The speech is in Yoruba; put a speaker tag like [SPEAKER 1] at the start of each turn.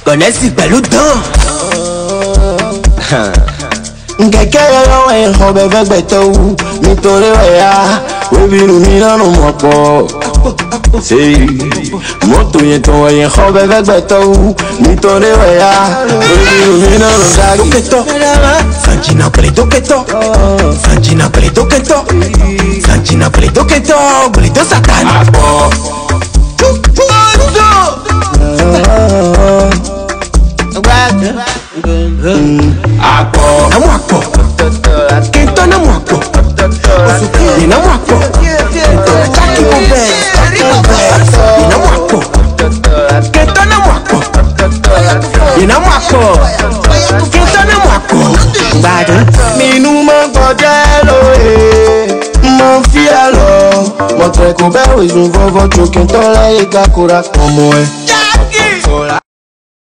[SPEAKER 1] Connais-tu pẹ̀lú dán?
[SPEAKER 2] Kẹ̀kẹ́ yọ̀yọ̀ wẹ̀ hàn bẹ́ẹ̀ gbẹ̀tọ̀ wù nítorí wẹ̀yà wẹ́bìrì mi lọ́rùn mọ̀ pọ̀. Mọ́tò yẹn tó wẹ̀yẹ̀ hàn bẹ́ẹ̀ gbẹ̀tọ̀ wù nítorí wẹ̀yà wẹ́bìrì mi lọ́rùn dárí.
[SPEAKER 1] Doketo, Sanjina pele doketo, Sanjina pele doketo, Sanjina pele doketo, Goleto Satan. Namu akpo, Kento namu akpo, Ni namu akpo, Jackie Bobe, Ni namu akpo, Kento namu akpo, Ni namu akpo, Kento namu akpo. Badu,
[SPEAKER 2] Nínú mọ́ gbọ́dẹ́ lóye, mo fi ẹ lọ. Mo tẹ̀ kó bẹ́ẹ̀ ìsún fọ́fọ́ tó kí n tọ́lá yìí ká kóra pọ̀ mọ́ ẹ.